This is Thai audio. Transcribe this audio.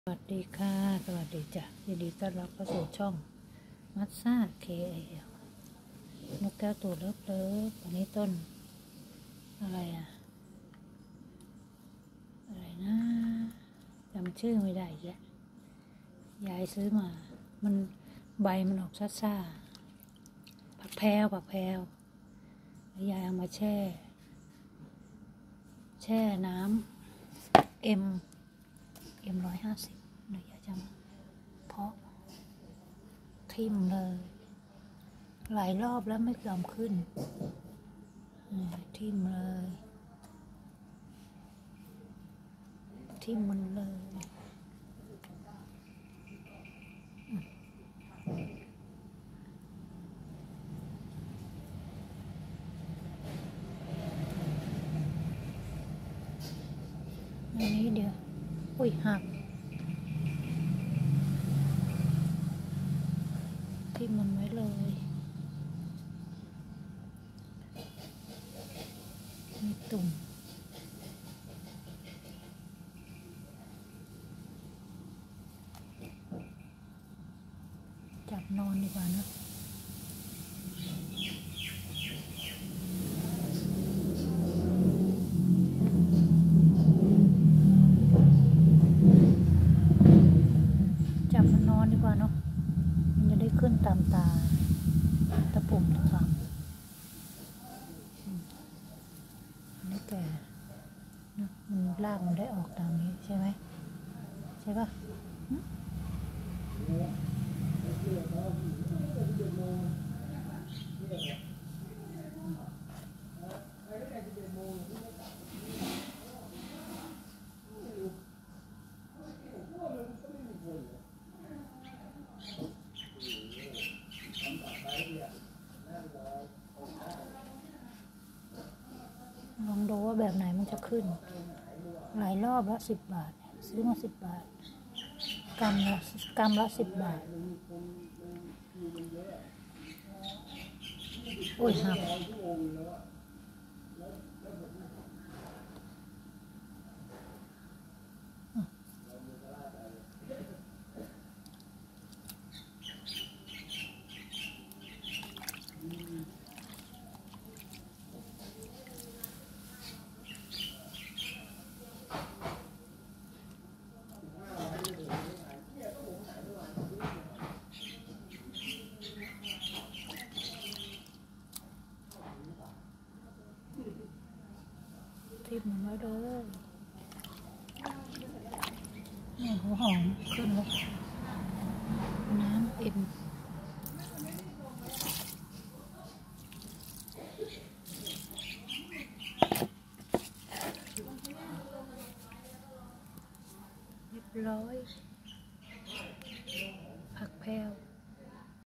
สวัสดีค่ะสวัสดีจ้ะยินดีต้อนรับเข้าสู่ช่องมัซซ่า KL นกแก้วตัวเลิฟอันนี้ต้นอะไรอะไรนะจำชื่อไม่ได้แยะยายซื้อมามันใบมันออกซ่าผักแพรวแล้วยายเอามาแช่น้ำM150เดี๋ยวยายจะเพาะทิ่มเลยหลายรอบแล้วไม่ยอมขึ้นทิ่มเลยทิ่มมันเลยอันนี้เดี๋ยวอุ้ยหักทิ่มมันไว้เลยมีตุ่มจับนอนดีกว่านะจับมันนอนดีกว่าเนาะมันจะได้ขึ้นตามตาตะปุ่มตะคำนี่แต่มันรากมันได้ออกตามนี้ใช่ไหมใช่ปะลองดูว่าแบบไหนมันจะขึ้นหลายรอบละ10 บาทซื้อมา10 บาทกำละ10 บาทโอ้ยหักทิ่มมันไว้เลยนี่หัวหอมขึ้นแล้วน้ำเอ็มเรียบร้อยผักแพรว